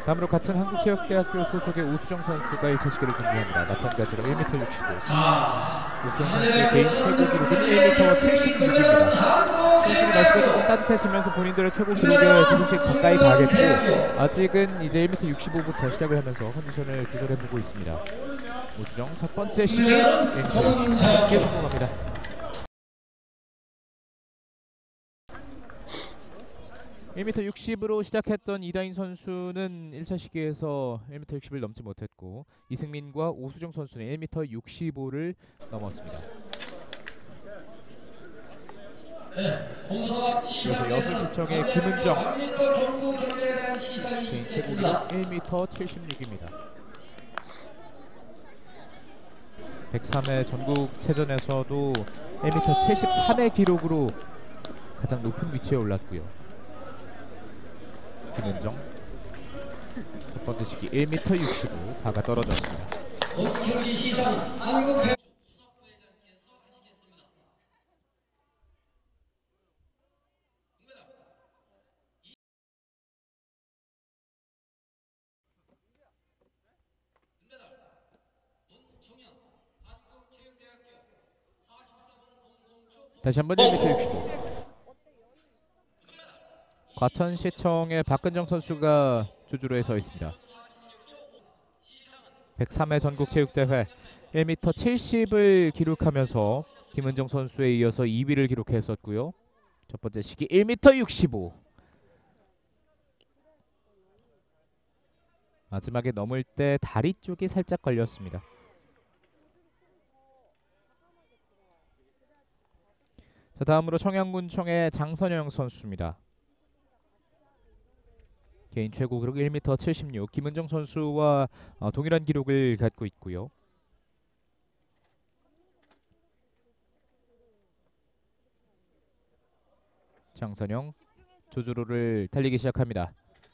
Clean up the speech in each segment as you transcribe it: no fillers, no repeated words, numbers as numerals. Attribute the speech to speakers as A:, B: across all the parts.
A: 다음으로 같은 한국체육대학교 소속의 오수정 선수가 1차 시기를 준비합니다. 마찬가지로 1m 65. 오수정 선수의 개인 최고 기록은 1m 76입니다. 선수들이 날씨가 조금 따뜻해지면서 본인들의 최고 기록에 조금씩 가까이 가겠고, 아직은 이제 1m 65부터 시작을 하면서 컨디션을 조절해보고 있습니다. 오수정 첫 번째 시기 1m 65 함께 성공합니다. 1m 60으로 시작했던 이다인 선수는 1차 시기에서 1m 60을 넘지 못했고, 이승민과 오수정 선수는 1m 65를 넘었습니다. 그래서 여수시청의 김은정 개인 최고 기록 1m 76입니다. 103회 전국체전에서도 1m 73의 기록으로 가장 높은 위치에 올랐고요. 김은정 첫 번째 시기 1m 65 다가 떨어졌습니다. 다시 한번 1m 65. 과천시청의 박근정 선수가 주주로에 서 있습니다. 103회 전국체육대회 1m 70을 기록하면서 김은정 선수에 이어서 2위를 기록했었고요. 첫 번째 시기 1m 65. 마지막에 넘을 때 다리 쪽이 살짝 걸렸습니다. 자, 다음으로 청양군청의 장선영 선수입니다. 개인 최고 기록 1m 76. 김은정 선수와 동일한 기록을 갖고 있고요. 장선영 조주로를 달리기 시작합니다.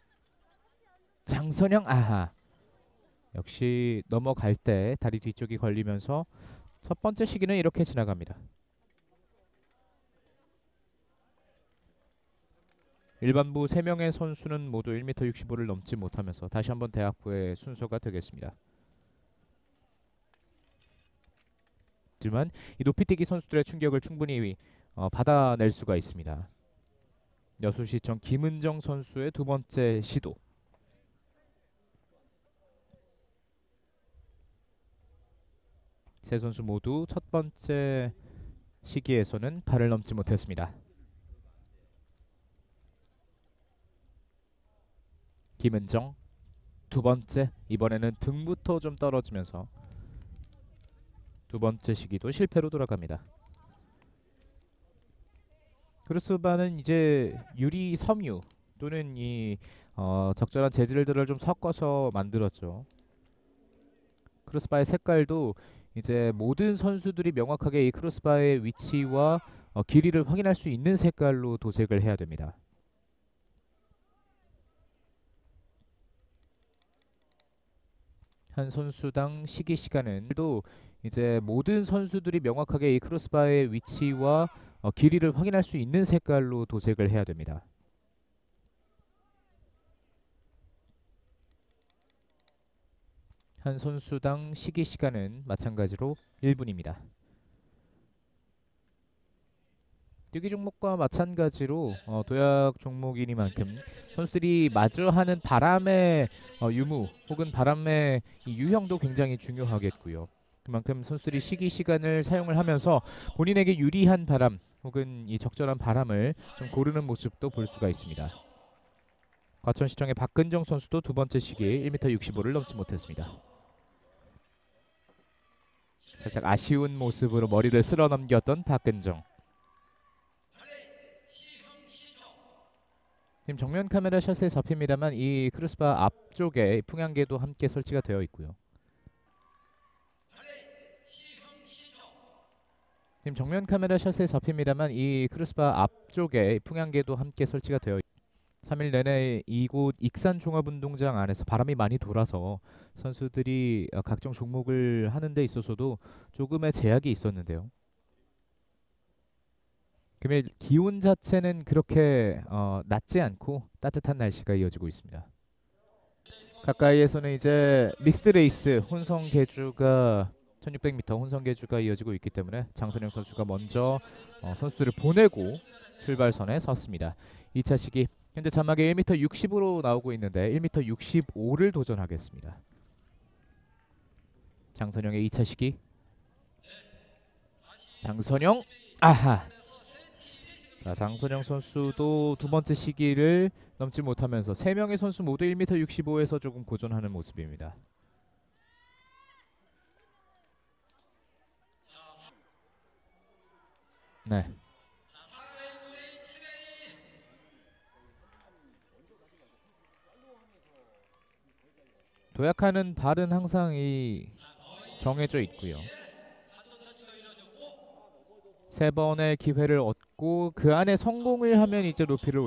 A: 장선영 아하. 역시 넘어갈 때 다리 뒤쪽이 걸리면서 첫 번째 시기는 이렇게 지나갑니다. 일반부 3명의 선수는 모두 1m 65를 넘지 못하면서 다시 한번 대학부의 순서가 되겠습니다. 하지만 이 높이뛰기 선수들의 충격을 충분히 받아낼 수가 있습니다. 여수시청 김은정 선수의 두 번째 시도. 세 선수 모두 첫 번째 시기에서는 발을 넘지 못했습니다. 김은정 두 번째, 이번에는 등부터 좀 떨어지면서 두 번째 시기도 실패로 돌아갑니다. 크로스바는 이제 유리 섬유 또는 이 적절한 재질들을 좀 섞어서 만들었죠. 크로스바의 색깔도 이제 모든 선수들이 명확하게 이 크로스바의 위치와 길이를 확인할 수 있는 색깔로 도색을 해야 됩니다. 한 선수당 시기 시간은 또 이제 모든 선수들이 명확하게 이 크로스바의 위치와 길이를 확인할 수 있는 색깔로 도색을 해야 됩니다. 한 선수당 시기 시간은 마찬가지로 1분입니다. 뛰기 종목과 마찬가지로 도약 종목이니만큼 선수들이 마주하는 바람의 유무 혹은 바람의 이 유형도 굉장히 중요하겠고요. 그만큼 선수들이 시기 시간을 사용을 하면서 본인에게 유리한 바람 혹은 이 적절한 바람을 좀 고르는 모습도 볼 수가 있습니다. 과천시청의 박근정 선수도 두 번째 시기에 1m 65를 넘지 못했습니다. 살짝 아쉬운 모습으로 머리를 쓸어 넘겼던 박근정. 지금 정면 카메라 샷에 잡힙니다만 이 크로스바 앞쪽에 풍향계도 함께 설치가 되어 있고요. 지금 정면 카메라 샷에 잡힙니다만 이 크로스바 앞쪽에 풍향계도 함께 설치가 되어 있습니다. 3일 내내 이곳 익산 종합운동장 안에서 바람이 많이 돌아서 선수들이 각종 종목을 하는 데 있어서도 조금의 제약이 있었는데요. 금일 기온 자체는 그렇게 낮지 않고 따뜻한 날씨가 이어지고 있습니다. 가까이에서는 이제 믹스 레이스 혼성 계주가 1600m 혼성 계주가 이어지고 있기 때문에 장선영 선수가 먼저 선수들을 보내고 출발선에 섰습니다. 2차 시기 현재 자막에 1m 60으로 나오고 있는데 1m 65를 도전하겠습니다. 장선영의 2차 시기. 장선영 아하. 자, 장선영 선수도 두 번째 시기를 넘지 못하면서 세 명의 선수 모두 1m 65에서 조금 고전하는 모습입니다. 네. 도약하는 발은 항상 정해져 있고요. 세 번의 기회를 얻고 그 안에 성공을 하면 이제 높이를